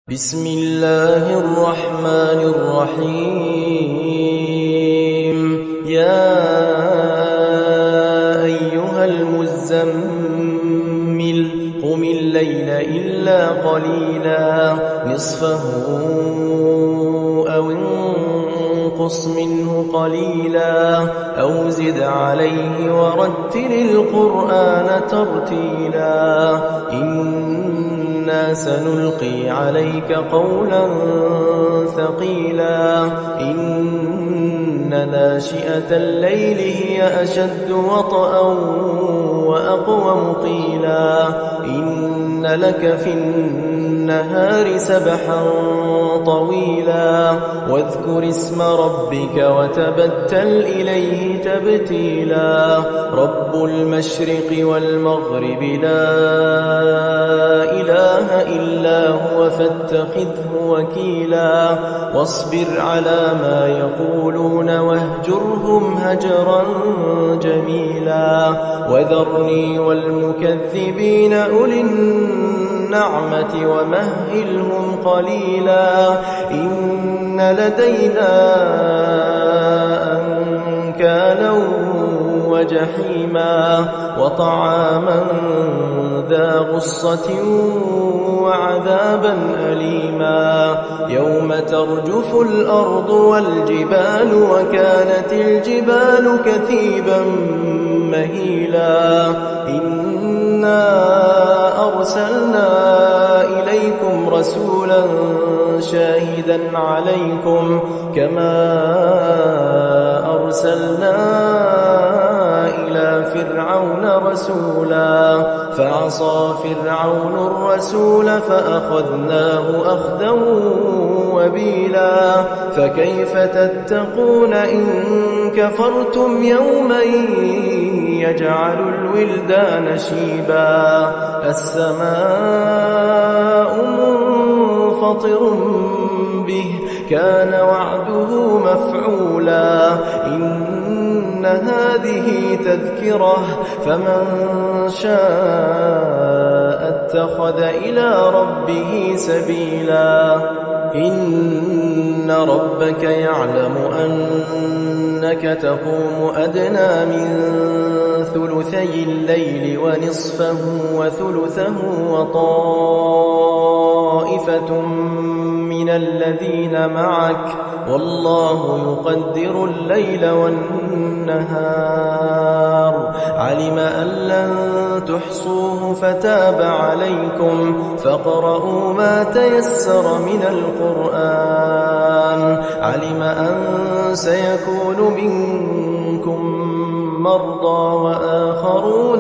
بسم الله الرحمن الرحيم يا أيها المزمل قم الليل إلا قليلا نصفه أو انقص منه قليلا أو زد عليه ورتل القرآن ترتيلا إنا سنلقي عليك قولا ثقيلا إن ناشئة الليل هي أشد وطئا وأقوم قيلا إن لك في النهار سبحا طويلا واذكر اسم ربك وتبتل إليه تبتيلا رب المشرق والمغرب لا إله إلا هو فاتخذه وكيلا واصبر على ما يقولون واهجرهم هجرا جميلا وذرني والمكذبين أولي النعمة ومهلهم قليلا إن لدينا أنكالا وجحيما وطعاما ذا غصة وعذابا أليما يوم ترجف الأرض والجبال وكانت الجبال كثيبا مهيلا إنا أرسلنا إليكم رسولا شاهدا عليكم كما أرسلنا إلى فرعون رسولا فعصى فرعون الرسول فأخذناه أخذا وبيلا فكيف تتقون إن كفرتم يوما يجعل الولدان شيبا السماء منفطر به كان وعده مفعولا إن هذه تذكرة فمن شاء اتخذ إلى ربه سبيلا إن ربك يعلم أنك تقوم أدنى من ثلثي الليل ونصفه وثلثه وطائفة من الذين معك والله يقدر الليل والنهار علم أن لن تحصوه فتاب عليكم فاقرؤوا ما تيسر من القرآن علم أن سيكون منكم مرضى وآخرون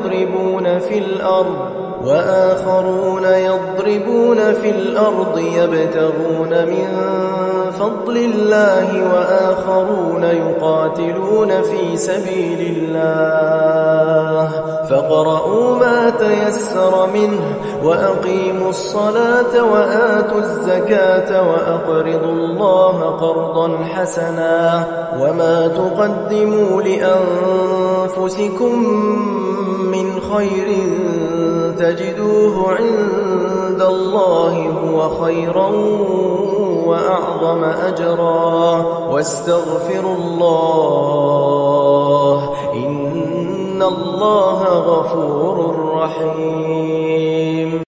يضربون في الأرض يبتغون من فضل الله وآخرون يقاتلون في سبيل الله فاقرؤوا ما تيسر منه وأقيموا الصلاة وآتوا الزكاة وأقرضوا الله قرضا حسنا وما تقدموا لأنفسكم من خير تجدوه عند الله هو خيرا وأعظم أجرا واستغفروا الله إن الله غفور رحيم